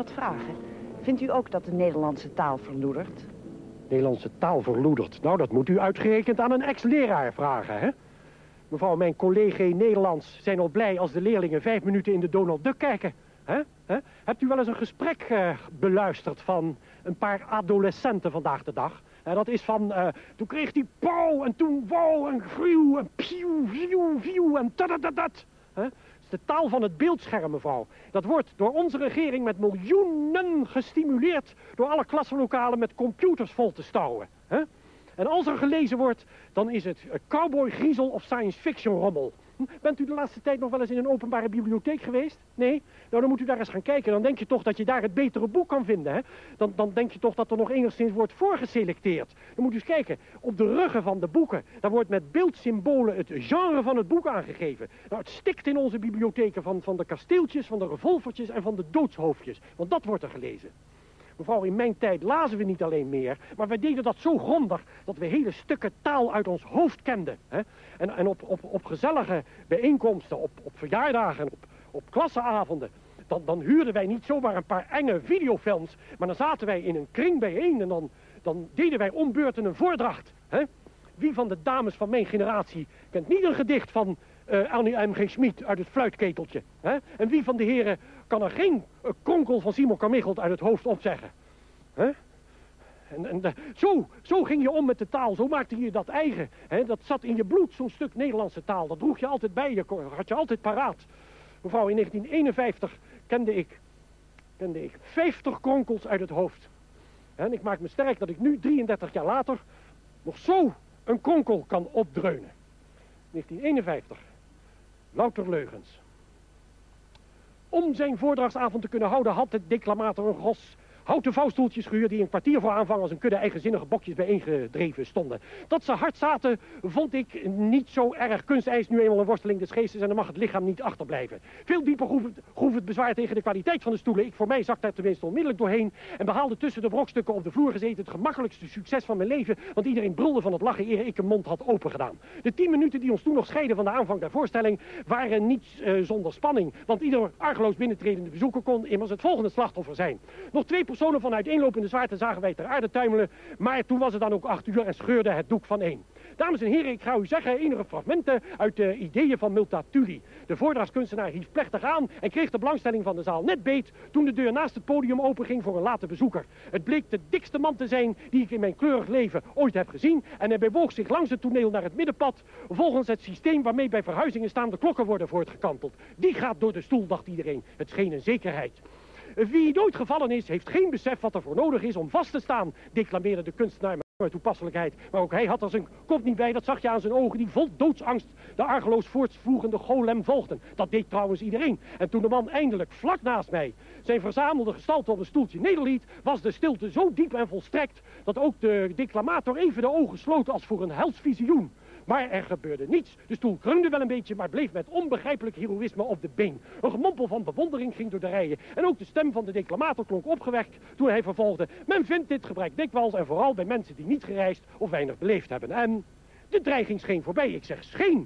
wat vragen. Vindt u ook dat de Nederlandse taal verloedert? Nederlandse taal verloedert? Nou, dat moet u uitgerekend aan een ex-leraar vragen, hè? Mevrouw, mijn collega Nederlands zijn al blij als de leerlingen 5 minuten in de Donald Duck kijken. Hè? Hebt u wel eens een gesprek beluisterd van een paar adolescenten vandaag de dag? Dat is van, toen kreeg hij pauw en toen wauw en gruw en pieuw, vieuw, vieuw en tadadadat. Dat is de taal van het beeldscherm, mevrouw. Dat wordt door onze regering met miljoenen gestimuleerd door alle klassenlokalen met computers vol te stouwen. En als er gelezen wordt, dan is het cowboy, griezel of science fiction rommel. Bent u de laatste tijd nog wel eens in een openbare bibliotheek geweest? Nee? Nou, dan moet u daar eens gaan kijken. Dan denk je toch dat je daar het betere boek kan vinden, hè? Dan denk je toch dat er nog enigszins wordt voorgeselecteerd. Dan moet u eens kijken. Op de ruggen van de boeken, daar wordt met beeldsymbolen het genre van het boek aangegeven. Nou, het stikt in onze bibliotheken van de kasteeltjes, van de revolvertjes en van de doodshoofdjes. Want dat wordt er gelezen. Mevrouw, in mijn tijd lazen we niet alleen meer, maar wij deden dat zo grondig dat we hele stukken taal uit ons hoofd kenden. Hè? En op gezellige bijeenkomsten, op verjaardagen, op klassenavonden, dan huurden wij niet zomaar een paar enge videofilms, maar dan zaten wij in een kring bijeen en dan deden wij om beurten een voordracht. Hè? Wie van de dames van mijn generatie kent niet een gedicht van Annie M.G. Schmid uit het fluitketeltje? Hè? En wie van de heren kan er geen kronkel van Simon Carmichelt uit het hoofd opzeggen? Hè? Zo ging je om met de taal, zo maakte je dat eigen. Hè? Dat zat in je bloed, zo'n stuk Nederlandse taal. Dat droeg je altijd bij je, had je altijd paraat. Mevrouw, in 1951 kende ik 50 kronkels uit het hoofd. En ik maak me sterk dat ik nu, 33 jaar later, nog zo een kronkel kan opdreunen. 1951. Louter leugens. Om zijn voordragsavond te kunnen houden had de declamator een gros houten vouwstoeltjes gehuurd die een kwartier voor aanvang als een kudde eigenzinnige bokjes bijeengedreven stonden. Dat ze hard zaten vond ik niet zo erg. Kunst eist nu eenmaal een worsteling des geestes en dan mag het lichaam niet achterblijven. Veel dieper groef het bezwaar tegen de kwaliteit van de stoelen. Ik voor mij zakte er tenminste onmiddellijk doorheen en behaalde tussen de brokstukken op de vloer gezeten het gemakkelijkste succes van mijn leven, want iedereen brulde van het lachen eer ik een mond had opengedaan. De 10 minuten die ons toen nog scheiden van de aanvang der voorstelling waren niet zonder spanning, want ieder argeloos binnentredende bezoeker kon immers het volgende slachtoffer zijn. Nog 2 personen van uiteenlopende zwaarten zagen wij ter aarde tuimelen, maar toen was het dan ook 8 uur en scheurde het doek van één. Dames en heren, ik ga u zeggen enige fragmenten uit de ideeën van Multatuli. De voordrachtskunstenaar hief plechtig aan en kreeg de belangstelling van de zaal net beet toen de deur naast het podium openging voor een late bezoeker. Het bleek de dikste man te zijn die ik in mijn kleurig leven ooit heb gezien en hij bewoog zich langs het toneel naar het middenpad volgens het systeem waarmee bij verhuizingen staande klokken worden voortgekanteld. Die gaat door de stoel, dacht iedereen. Het scheen een zekerheid. Wie nooit gevallen is, heeft geen besef wat er voor nodig is om vast te staan, declameerde de kunstenaar met toepasselijkheid. Maar ook hij had er zijn kop niet bij, dat zag je aan zijn ogen die vol doodsangst de argeloos voortvoerende golem volgden. Dat deed trouwens iedereen. En toen de man eindelijk vlak naast mij zijn verzamelde gestalte op een stoeltje nederliet, was de stilte zo diep en volstrekt dat ook de declamator even de ogen sloot als voor een hels visioen. Maar er gebeurde niets. De stoel kreunde wel een beetje, maar bleef met onbegrijpelijk heroïsme op de been. Een gemompel van bewondering ging door de rijen. En ook de stem van de declamator klonk opgewekt toen hij vervolgde: men vindt dit gebrek dikwijls en vooral bij mensen die niet gereisd of weinig beleefd hebben. En de dreiging scheen voorbij. Ik zeg scheen.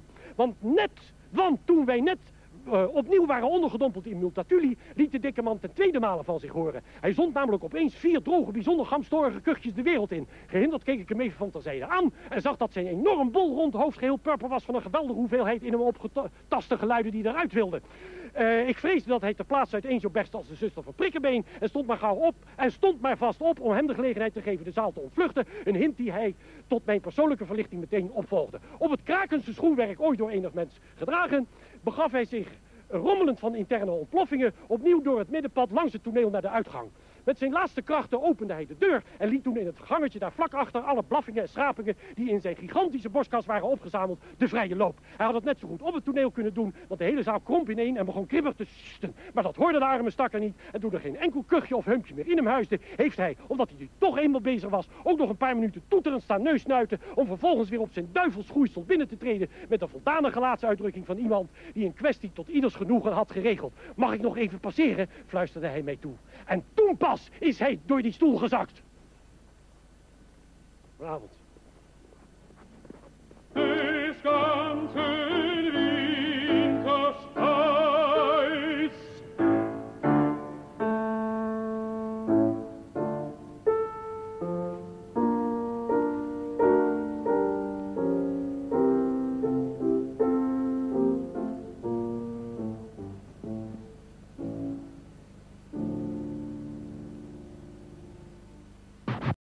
Want toen wij net opnieuw waren ondergedompeld in Multatuli, liet de dikke man ten tweede male van zich horen. Hij zond namelijk opeens 4 droge, bijzonder gramstorige kuchjes de wereld in. Gehinderd keek ik hem even van terzijde aan en zag dat zijn enorm bolrond hoofd geheel purper was van een geweldige hoeveelheid in hem opgetaste geluiden die eruit wilden. Ik vreesde dat hij ter plaatse uiteen zo best als de zuster van Prikkebeen en stond maar gauw op en stond maar vast op om hem de gelegenheid te geven de zaal te ontvluchten. Een hint die hij tot mijn persoonlijke verlichting meteen opvolgde. Op het krakendste schoenwerk ooit door enig mens gedragen, begaf hij zich rommelend van interne ontploffingen opnieuw door het middenpad langs het toneel naar de uitgang. Met zijn laatste krachten opende hij de deur en liet toen in het gangetje daar vlak achter alle blaffingen en schrapingen die in zijn gigantische borstkas waren opgezameld de vrije loop. Hij had het net zo goed op het toneel kunnen doen, want de hele zaal kromp ineen en begon kribbig te susten. Maar dat hoorde de arme stakker niet en toen er geen enkel kuchje of humpje meer in hem huisde, heeft hij, omdat hij toch eenmaal bezig was, ook nog een paar minuten toeterend staan neusnuiten om vervolgens weer op zijn duivelschoeisel binnen te treden met een voldane gelaatsuitdrukking van iemand die een kwestie tot ieders genoegen had geregeld. Mag ik nog even passeren? Fluisterde hij mij toe. En toen pas is hij door die stoel gezakt. Goedenavond.